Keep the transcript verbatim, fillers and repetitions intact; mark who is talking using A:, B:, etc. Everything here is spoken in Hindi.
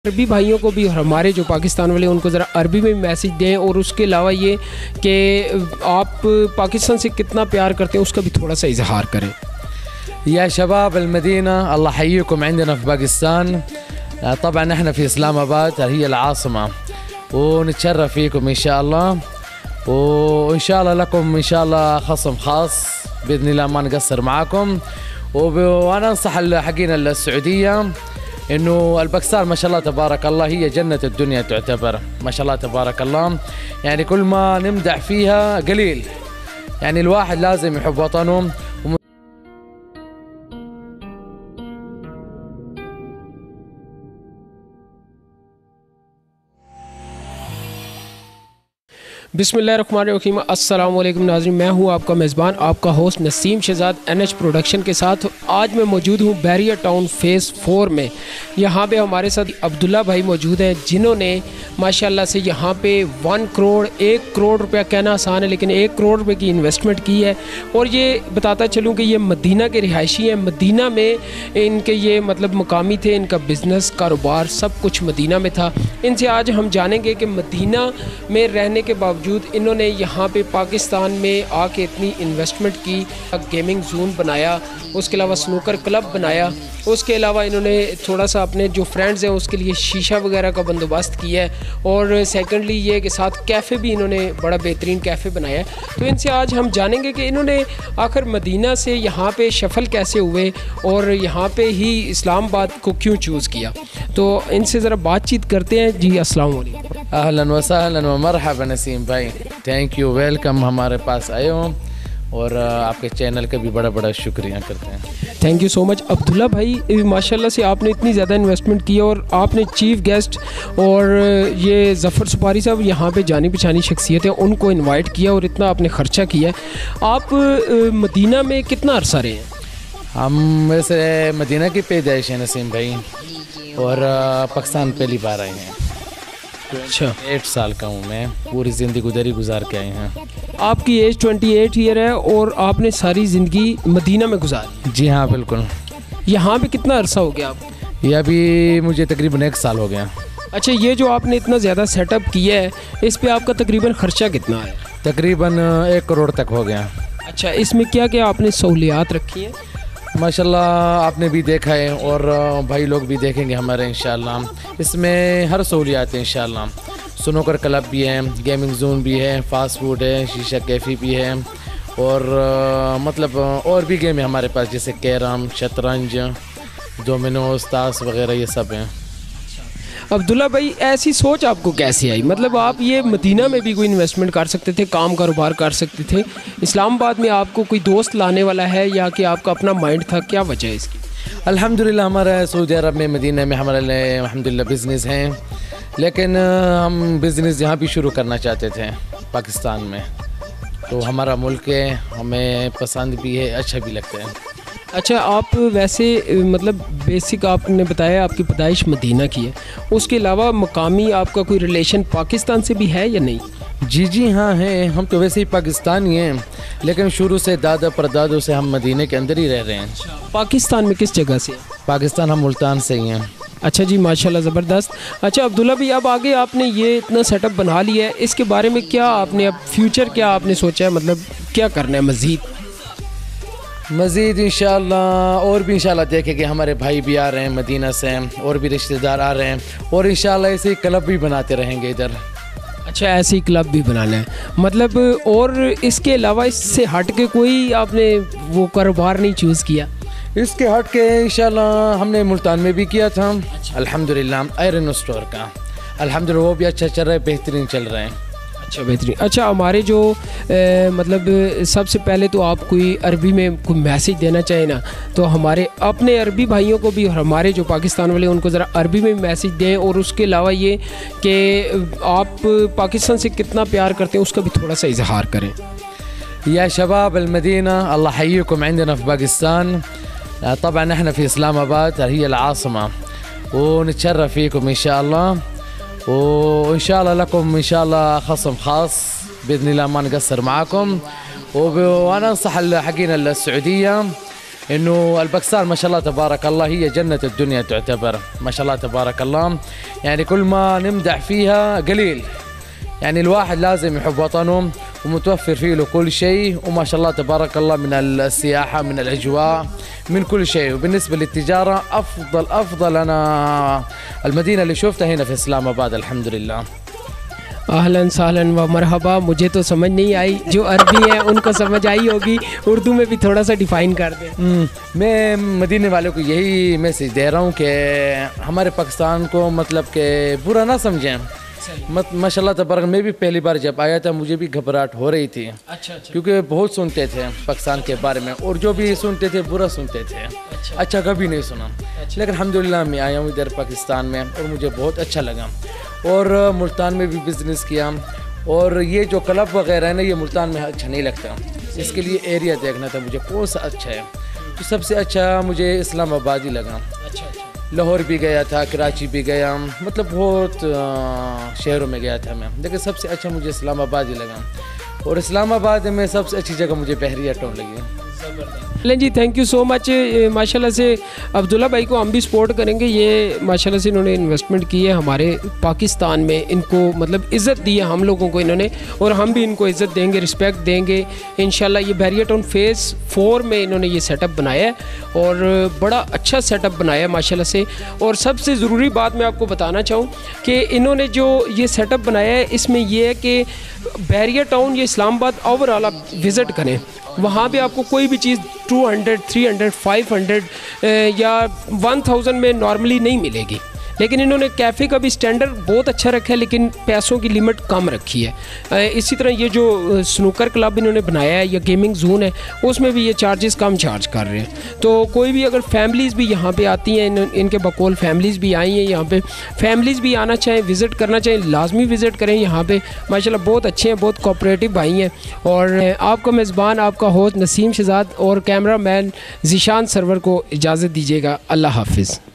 A: अरबी भाइयों को भी और हमारे जो पाकिस्तान वाले उनको ज़रा अरबी में मैसेज दें, और उसके अलावा ये कि आप पाकिस्तान से कितना प्यार करते हैं उसका भी थोड़ा सा इजहार करें।
B: يا شباب المدينة الله يحييكم عندنا في باكستان. طبعا احنا في اسلام اباد هي العاصمة ونتشرف فيكم ان شاء الله، وان شاء الله لكم ان شاء الله خصم خاص باذن الله، ما نقصر معاكم. وانا انصح حقين السعودية انه الباكستان ما شاء الله تبارك الله هي جنة الدنيا تعتبر، ما شاء الله تبارك الله. يعني كل ما نمدح فيها قليل، يعني الواحد لازم يحب وطنه.
A: बिस्मिल्लाहिर्रहमानिर्रहीम। अस्सलाम वालेकुम नाज़रीन, मैं हूं आपका मेज़बान आपका host Naseem Shahzad N H production के साथ। आज मैं मौजूद हूं बैरियर टाउन फ़ेज़ फोर में। यहां पे हमारे साथ अब्दुल्ला भाई मौजूद हैं, जिन्होंने माशाल्लाह से यहां पे वन करोड़ एक करोड़ रुपया कहना आसान है, लेकिन एक करोड़ रुपये की इन्वेस्टमेंट की है। और ये बताता चलूँ कि ये मदीना के रिहायशी हैं। मदीना में इनके ये मतलब मुकामी थे, इनका बिज़नेस कारोबार सब कुछ मदीना में था। इनसे आज हम जानेंगे कि मदीना में रहने के बावजूद इन्होंने यहाँ पे पाकिस्तान में आके इतनी इन्वेस्टमेंट की, गेमिंग जोन बनाया, उसके अलावा स्नूकर क्लब बनाया, उसके अलावा इन्होंने थोड़ा सा अपने जो फ्रेंड्स हैं उसके लिए शीशा वगैरह का बंदोबस्त किया है, और सेकंडली ये के साथ कैफ़े भी इन्होंने बड़ा बेहतरीन कैफ़े बनाया है। तो इनसे आज हम जानेंगे कि इन्होंने आखिर मदीना से यहाँ पे शफल कैसे हुए और यहाँ पे ही इस्लामाबाद को क्यों चूज़ किया। तो इनसे ज़रा बातचीत करते हैं। जी अस्सलाम वालेकुम।
B: अहलन व सहलन व मरहबा नसीम भाई, थैंक यू, वेलकम हमारे पास आए हो, और आपके चैनल का भी बड़ा बड़ा शुक्रिया करते हैं।
A: Thank you so much. Abdullah भाई माशाल्लाह से आपने इतनी ज़्यादा इन्वेस्टमेंट की, और आपने चीफ़ गेस्ट और ये ज़फ़र सुपारी साहब यहाँ पे जानी पहचानी शख्सियत है उनको इनवाइट किया, और इतना आपने ख़र्चा किया। आप मदीना में कितना अरसा रहे हैं?
B: हम वैसे मदीना की पैदाइश है नसीम भाई, और पाकिस्तान पहली बार आए हैं।
A: अच्छा,
B: एट साल का हूँ मैं, पूरी ज़िंदगी उधर ही गुजार के आए हैं।
A: आपकी एज अट्ठाईस ईयर है और आपने सारी ज़िंदगी मदीना में गुजारी?
B: जी हाँ बिल्कुल।
A: यहाँ पे कितना अरसा हो गया आपको?
B: ये अभी मुझे तकरीबन एक साल हो गया।
A: अच्छा, ये जो आपने इतना ज़्यादा सेटअप किया है, इस पे आपका तकरीबन ख़र्चा कितना है?
B: तकरीबन एक करोड़ तक हो गया।
A: अच्छा, इसमें क्या क्या आपने सहूलियात रखी हैं?
B: माशाल्लाह आपने भी देखा है और भाई लोग भी देखेंगे हमारे इंशाल्लाह। इसमें हर सहूलियात है इंशाल्लाह। स्नूकर क्लब भी है, गेमिंग जोन भी है, फास्ट फूड है, शीशा कैफ़ी भी है, और मतलब और भी गेम है हमारे पास, जैसे कैरम, शतरंज, डोमिनोज, ताश वगैरह, ये सब हैं।
A: अब्दुल्ला भाई, ऐसी सोच आपको कैसे आई? मतलब आप ये मदीना में भी कोई इन्वेस्टमेंट कर सकते थे, काम कारोबार कर सकते थे, इस्लामाबाद में आपको कोई दोस्त लाने वाला है या कि आपका अपना माइंड था, क्या वजह है इसकी?
B: अल्हम्दुलिल्लाह हमारा सऊदी अरब में मदीना में हमारे लिए अल्हम्दुलिल्लाह बिज़नेस हैं, लेकिन हम बिज़नेस यहाँ भी शुरू करना चाहते थे पाकिस्तान में। तो हमारा मुल्क है, हमें पसंद भी है, अच्छा भी लगता है।
A: अच्छा, आप वैसे मतलब बेसिक आपने बताया आपकी पैदाइश मदीना की है, उसके अलावा मकामी आपका कोई रिलेशन पाकिस्तान से भी है या नहीं?
B: जी जी हाँ है, हम तो वैसे ही पाकिस्तानी हैं, लेकिन शुरू से दादा परदादों से हम मदीने के अंदर ही रह रहे हैं।
A: पाकिस्तान में किस जगह से?
B: पाकिस्तान हम मुल्तान से ही हैं।
A: अच्छा जी, माशाल्लाह ज़बरदस्त। अच्छा अब्दुल्ला भाई, अब आगे आपने ये इतना सेटअप बना लिया है, इसके बारे में क्या आपने अब फ्यूचर क्या आपने सोचा है, मतलब क्या करना है मज़ीद?
B: मज़ीद इंशाल्लाह और भी इंशाल्लाह देखेंगे, हमारे भाई भी आ रहे हैं मदीना से, और भी रिश्तेदार आ रहे हैं, और इंशाल्लाह ऐसे क्लब भी बनाते रहेंगे इधर।
A: अच्छा, ऐसे ही क्लब भी बनाना है मतलब, और इसके अलावा इससे हट के कोई आपने वो कारोबार नहीं चूज़ किया?
B: इसके हट के इंशाल्लाह हमने मुल्तान में भी किया था। अच्छा। अल्हम्दुलिल्लाह आयरन स्टोर का अल्हम्दुलिल्लाह वो भी अच्छा चल रहा है, बेहतरीन चल रहा है।
A: अच्छा, बेहतरीन। अच्छा, हमारे जो ए, मतलब सबसे पहले तो आप कोई अरबी में कोई मैसेज देना चाहें ना, तो हमारे अपने अरबी भाइयों को भी और हमारे जो पाकिस्तान वाले उनको ज़रा अरबी में मैसेज दें, और उसके अलावा ये कि आप पाकिस्तान से कितना प्यार करते हैं उसका भी थोड़ा सा इजहार करें।
B: या शबाब المدينة الله يحييكم عندنا في باكستان. طبعا احنا في اسلام اباد هي العاصمة ونتشرف فيكم ان شاء الله، وان شاء الله لكم ان شاء الله خصم خاص باذن الله، ما نقصر معاكم. وانا انصح حقين السعوديه إنه الباكستان ما شاء الله تبارك الله هي جنة الدنيا تعتبر، ما شاء الله تبارك الله. يعني كل ما نمدح فيها قليل. يعني الواحد لازم يحب وطنه ومتوفر فيه له كل شيء، وما شاء الله تبارك الله من السياحة، من الأجواء، من كل شيء. وبالنسبة للتجارة أفضل أفضل أنا المدينة اللي شفتها هنا في إسلام آباد الحمد لله.
A: अहलन सहलन व मरहबा। मुझे तो समझ नहीं आई, जो अरबी है उनको समझ आई होगी, उर्दू में भी थोड़ा सा डिफाइन कर दें।
B: मैं मदीने वालों को यही मैसेज दे रहा हूँ कि हमारे पाकिस्तान को मतलब कि बुरा ना समझें। मत माशाल्लाह तबारक, मैं भी पहली बार जब आया था मुझे भी घबराहट हो रही थी। अच्छा अच्छा। क्योंकि बहुत सुनते थे पाकिस्तान के बारे में, और जो भी सुनते थे बुरा सुनते थे। अच्छा, अच्छा कभी नहीं सुना। अच्छा। लेकिन अल्हम्दुलिल्लाह मैं आया हूँ इधर पाकिस्तान में और मुझे बहुत अच्छा लगा। और मुल्तान में भी बिज़नेस किया, और ये जो क्लब वगैरह है ना, ये मुल्तान में अच्छा नहीं लगता। इसके लिए एरिया देखना था मुझे कौन सा अच्छा है, तो सबसे अच्छा मुझे इस्लामाबाद ही लगा। अच्छा अच्छा। लाहौर भी गया था, कराची भी गया, मतलब बहुत शहरों में गया था मैं, लेकिन सबसे अच्छा मुझे इस्लामाबाद ही लगा। और इस्लामाबाद में सबसे अच्छी जगह मुझे बहरिया टाउन लगी।
A: लें जी, थैंक यू सो मच। माशाल्लाह से अब्दुल्ला भाई को हम भी सपोर्ट करेंगे। ये माशाल्लाह से इन्होंने इन्वेस्टमेंट की है हमारे पाकिस्तान में, इनको मतलब इज़्ज़त दी है हम लोगों को इन्होंने, और हम भी इनको इज़्ज़त देंगे, रिस्पेक्ट देंगे इंशाल्लाह। ये बहरिया टाउन फेज़ फोर में इन्होंने ये सेटअप बनाया है, और बड़ा अच्छा सेटअप बनाया है माशाल्लाह से। और सबसे ज़रूरी बात मैं आपको बताना चाहूँ कि इन्होंने जो ये सेटअप बनाया है, इसमें ये है कि बहरिया टाउन या इस्लामाबाद ओवरऑल आप विज़िट करें, वहाँ पे आपको कोई भी चीज़ two hundred, three hundred, five hundred या वन थाउजेंड में नॉर्मली नहीं मिलेगी। लेकिन इन्होंने कैफ़े का भी स्टैंडर्ड बहुत अच्छा रखा है, लेकिन पैसों की लिमिट कम रखी है। इसी तरह ये जो स्नूकर क्लब इन्होंने बनाया है या गेमिंग जोन है, उसमें भी ये चार्जेस कम चार्ज कर रहे हैं। तो कोई भी अगर फैमिलीज़ भी यहाँ पे आती हैं, इन, इनके बकौल फैमिलीज़ भी आई हैं यहाँ पे, फैमिलीज़ भी आना चाहें, विज़िट करना चाहें, लाजमी विज़िट करें यहाँ पे। माशाल्लाह बहुत अच्छे हैं, बहुत कोऑपरेटिव भाई हैं। और आपका मेज़बान, आपका होस्ट नसीम शहजाद और कैमरा मैन ज़ीशान सरवर को इजाज़त दीजिएगा। अल्लाह हाफिज़।